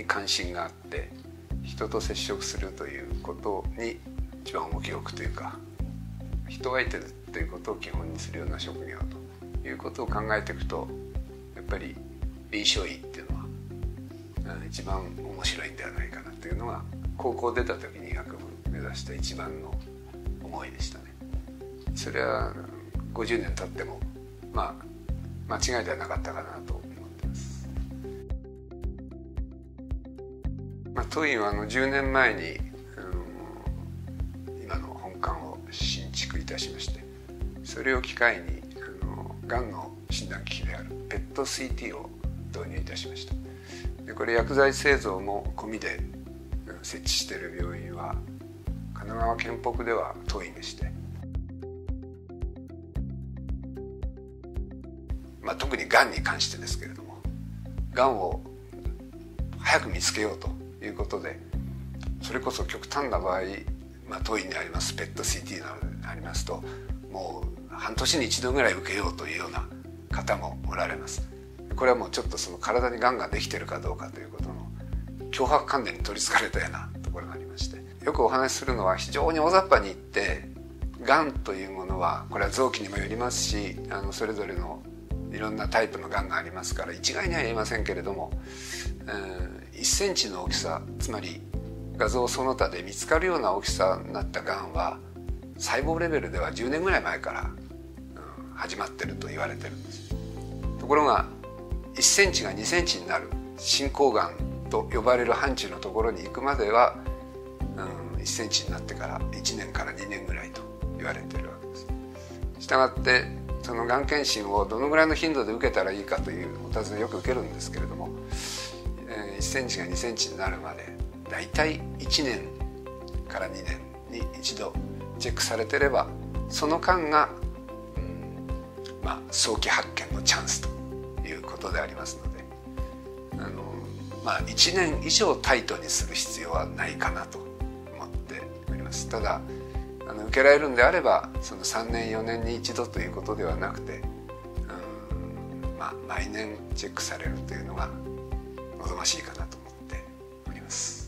関心があって人と接触するということに一番重きを置くというか、人がいてるということを基本にするような職業ということを考えていくと、やっぱり臨床医っていうのは一番面白いんではないかなというのが、高校出た時に医学部目指した一番の思いでしたね。それは50年経っても間違いではなかったかなと思ってます。当院は10年前に今の本館を新築いたしまして、それを機会にがんの診断機器である PET-CT を導入いたしました。でこれ薬剤製造も込みで設置している病院は神奈川県北では当院でして、特にがんに関してですけれども、がんを早く見つけようということで、それこそ極端な場合、当院にあります PET-CT などでありますと、もう半年に一度ぐらい受けようというような方もおられます。これはもうちょっとその体にがんができているかどうかということの強迫観念に取りつかれたようなところがありまして、よくお話しするのは、非常に大雑把に言って、がんというものはこれは臓器にもよりますし、それぞれのいろんなタイプのがんがありますから一概には言えませんけれども、1センチの大きさ、つまり画像その他で見つかるような大きさになったがんは細胞レベルでは10年ぐらい前から、始まってると言われてるんです。ところが1センチが2センチになる進行がんと呼ばれる範疇のところに行くまでは、1センチになってから1年から2年ぐらいと言われてるわけです。したがってそのがん検診をどのぐらいの頻度で受けたらいいかというお尋ねよく受けるんですけれども、1センチが2センチになるまでだいたい1年から2年に一度チェックされてれば、その間が、早期発見のチャンスということでありますので、1年以上タイトにする必要はないかなと思っております。ただ受けられるんであれば、その3年4年に一度ということではなくて、毎年チェックされるというのが望ましいかなと思っております。